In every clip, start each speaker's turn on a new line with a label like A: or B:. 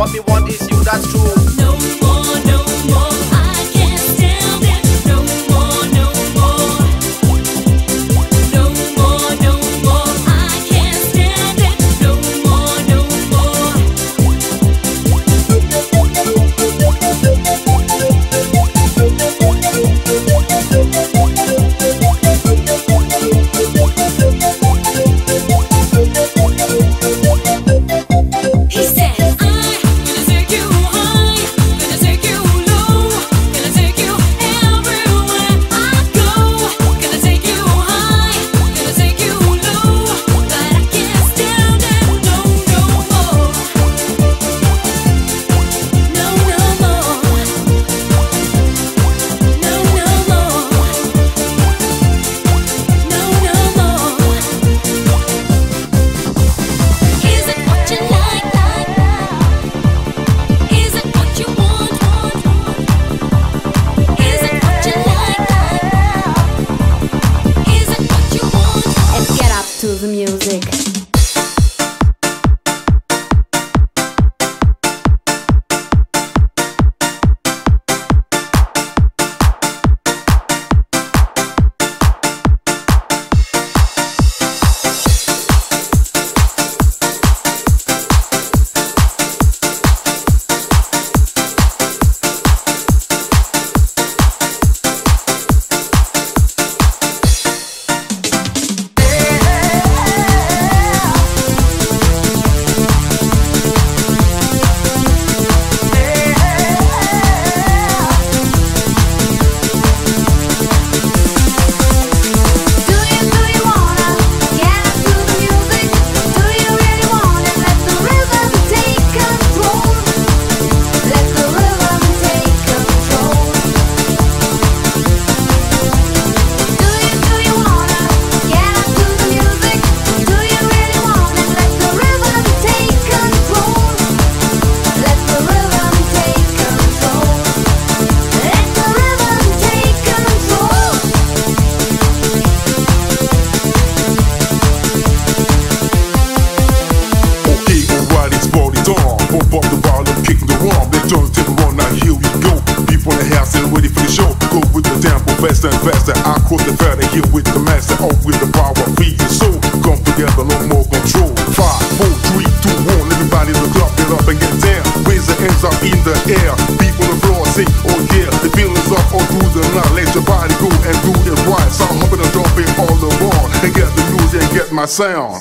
A: what me want is you, that's true.
B: No more, no more, I can't stand it. No more, no more. No more, no more, I can't stand it. No more, no more. He said, I'm gonna take you high, gonna take you low, gonna take you everywhere I go. Gonna take you high, gonna take you low, but I can't stand it. No, no more. No, no more. No, no more. No, no more. Is it what you like? Is it what you want? Is it what you like? Is it what you want? And get up to the music.
C: Faster and faster, I quote the fatter here with the master, off with the power, feed your soul. Come together, no more control. 5, 4, 3, 2, 1. Everybody in the club, get up and get down. Raise the hands up in the air. People on the floor say, oh yeah. The feeling's up all through the night. Let your body go and do it right. So I'm humping and jumping all around and get the music and get my sound.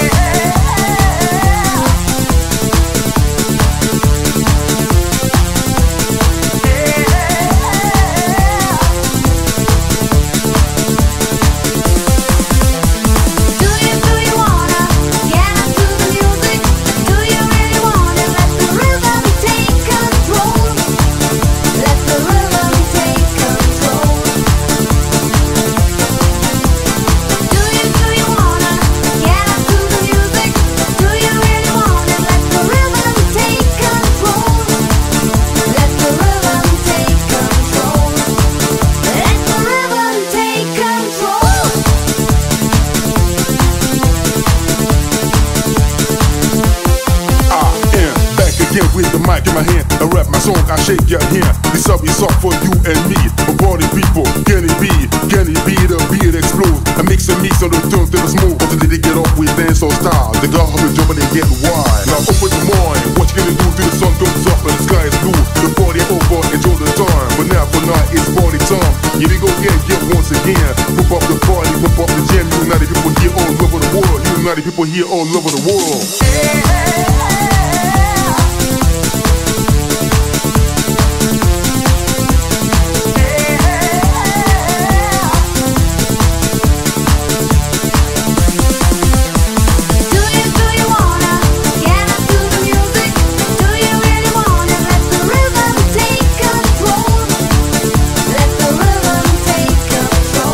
C: With the mic in my hand, I rap my song, I shake your hand. This song is up for you and me. For party people, can it be the beat explode? I mix and mix on the turn to the smoke. Until they get up with dance or style. The garbage jumping and get wild. Now open the mind, what you gonna do till the sun comes up and the sky is blue? The party over, enjoy the time. But now for night, it's party time. Here we go again, once again. Pump up the party, pump up the jam. United people here all over the world. United people here all over the world.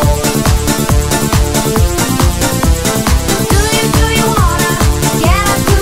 B: Yeah.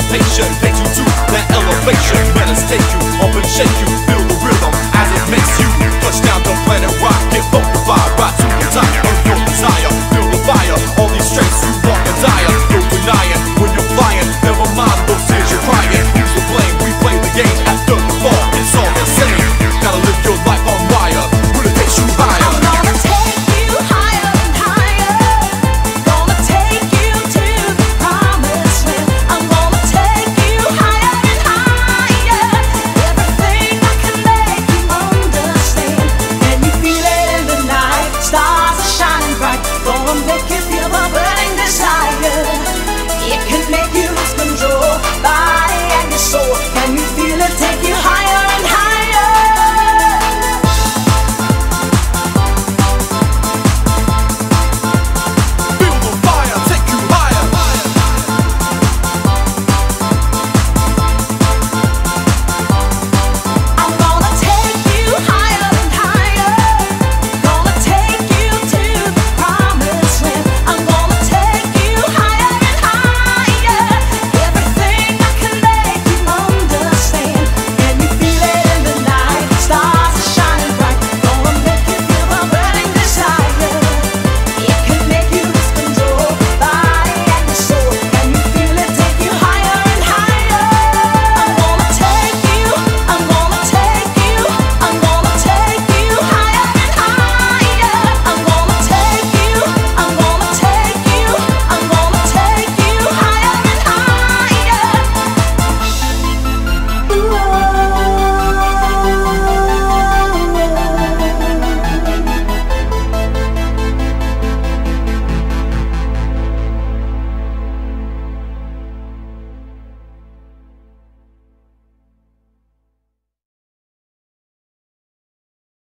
A: anticipation takes you to that elevation.